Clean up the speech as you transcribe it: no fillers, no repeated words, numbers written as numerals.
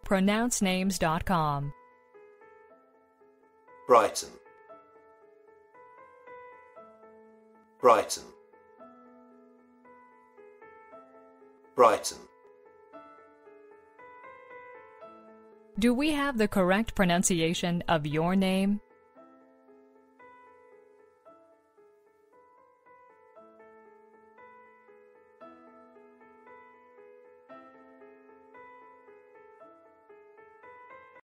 pronouncenames.com. Brighton, Brighton, Brighton. Do we have the correct pronunciation of your name?